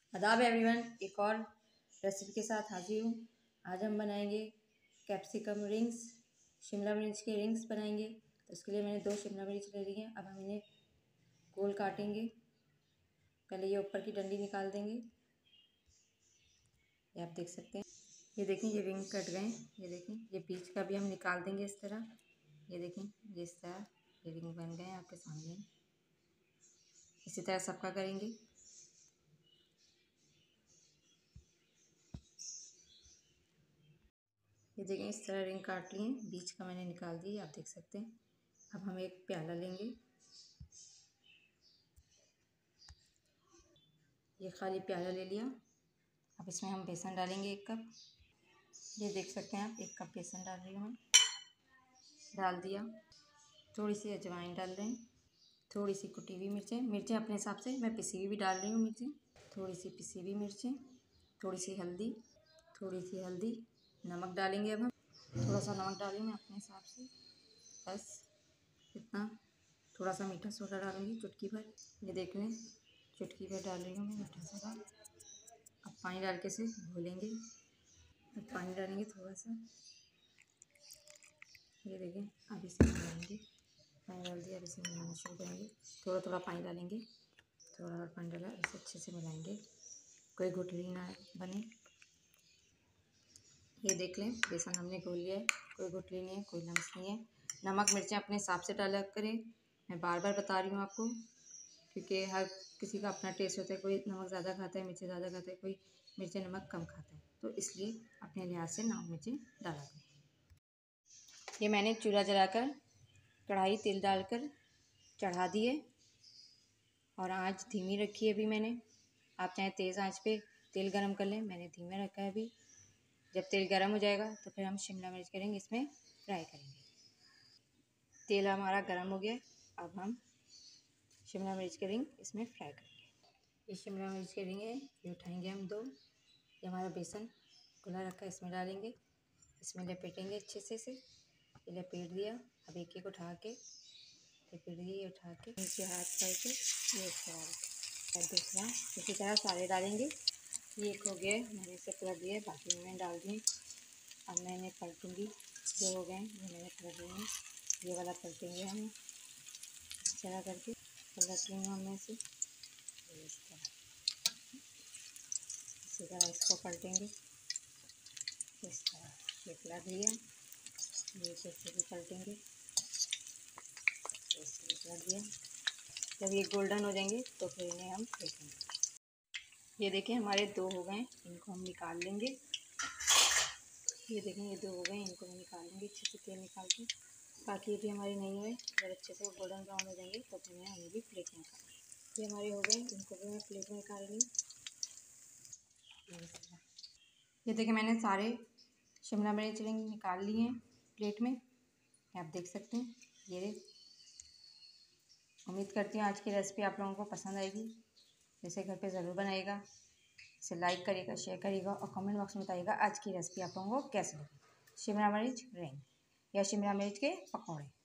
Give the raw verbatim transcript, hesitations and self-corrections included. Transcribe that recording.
आदाब एवरीवन, एक और रेसिपी के साथ हाजिर हूँ। आज हम बनाएंगे कैप्सिकम रिंग्स, शिमला मिर्च के रिंग्स बनाएंगे। तो उसके लिए मैंने दो शिमला मिर्च ले ली हैं। अब हम इन्हें गोल काटेंगे। पहले ये ऊपर की डंडी निकाल देंगे। ये आप देख सकते हैं, ये देखें ये रिंग कट गए। ये देखें ये बीच का भी हम निकाल देंगे इस तरह। ये देखें ये इस तरह ये रिंग बन गए आपके सामने। इसी तरह सबका करेंगे। ये देखें इस तरह रिंग काट लिए, बीच का मैंने निकाल दिया, आप देख सकते हैं। अब हम एक प्याला लेंगे। ये खाली प्याला ले लिया। अब इसमें हम बेसन डालेंगे एक कप। ये देख सकते हैं आप, एक कप बेसन डाल रही हूँ मैं। डाल दिया। थोड़ी सी अजवाइन डाल दें, थोड़ी सी कुटी हुई मिर्चें मिर्चें अपने हिसाब से, मैं पिसी हुई भी डाल रही हूँ मिर्चें। थोड़ी सी पिसी हुई मिर्चें, थोड़ी सी हल्दी, थोड़ी सी हल्दी, नमक डालेंगे। अब हम थोड़ा सा नमक डालेंगे मैं अपने हिसाब से, बस इतना। थोड़ा सा मीठा सोडा डालूंगी, चुटकी भर। ये देख लें, चुटकी भर डाल रही हूँ मैं मीठा सोडा। अब पानी डाल के इसे घोलेंगे। अब पानी डालेंगे थोड़ा सा। ये देखें, अब इसे मिलाएंगे। पानी डाल दिया, अब इसे मिलाना शुरू करेंगे। थोड़ा थोड़ा पानी डालेंगे, थोड़ा और पानी डाला, इसे अच्छे से मिलाएंगे, कोई गुठली ना बने। ये देख लें, बेसन हमने घोल लिया है, कोई गुठली नहीं है, कोई लम्स नहीं है। नमक मिर्चें अपने हिसाब से डाला करें। मैं बार बार बता रही हूँ आपको, क्योंकि हर किसी का अपना टेस्ट होता है। कोई नमक ज़्यादा खाता है, मिर्चें ज़्यादा खाता है, कोई मिर्चें नमक कम खाता है। तो इसलिए अपने लिहाज से नमक मिर्चें डाला करें। ये मैंने चूल्हा जलाकर कढ़ाई तेल डालकर चढ़ा दिए और आँच धीमी रखी है अभी मैंने। आप चाहे तेज़ आंच पे तेल गरम कर लें, मैंने धीमे रखा है अभी। जब तेल गरम हो जाएगा तो फिर हम शिमला मिर्च करेंगे, इसमें फ्राई करेंगे। तेल हमारा गरम हो गया, अब हम शिमला मिर्च के रिंग इसमें फ्राई करेंगे। ये शिमला मिर्च के रिंग है, ये उठाएंगे हम दो। ये हमारा बेसन खुला रखा है, इसमें डालेंगे, इसमें लपेटेंगे अच्छे से से। ये लपेट दिया। अब एक एक उठा के लपेट दिए, उठा के नीचे हाथ करके ये उठा के दूसरा इसी तरह सारे डालेंगे। ये एक हो गया, मैंने इसे पलट दिया, बाकी मैंने डाल दिए। अब मैं इन्हें पलटूँगी। जो हो गए ये मैंने पलट दिए, ये वाला पलटेंगे हम इस तरह करके। पलट रही हूँ मैं इसे इस तरह, इसी तरह इसको पलटेंगे इस तरह। ये पलट दिया, ये कैसे भी पलटेंगे, ऐसे पलट दिया। जब ये गोल्डन हो जाएंगे तो फिर इन्हें हम फेंकेंगे। ये देखें हमारे दो हो गए, इनको हम निकाल लेंगे। ये देखें ये दो हो गए, इनको हम निकाल लेंगे अच्छे से तेल निकाल के। बाकी ये भी हमारे नहीं हुए, जब अच्छे से गोल्डन ब्राउन हो जाएंगे तो फिर मैं उन्हें भी प्लेट में निकाल। ये हमारे हो गए, इनको भी मैं प्लेट में निकाल ली। ये देखें मैंने सारे शिमला मिर्च रिंग निकाल लिए हैं प्लेट में, आप देख सकते हैं। ये उम्मीद करती हूँ आज की रेसिपी आप लोगों को पसंद आएगी। जैसे घर पे ज़रूर बनाइएगा, इसे लाइक करिएगा, शेयर करिएगा और कमेंट बॉक्स में बताइएगा आज की रेसिपी आप लोगों को कैसी लगी। शिमला मिर्च रिंग या शिमला मिर्च के पकौड़े।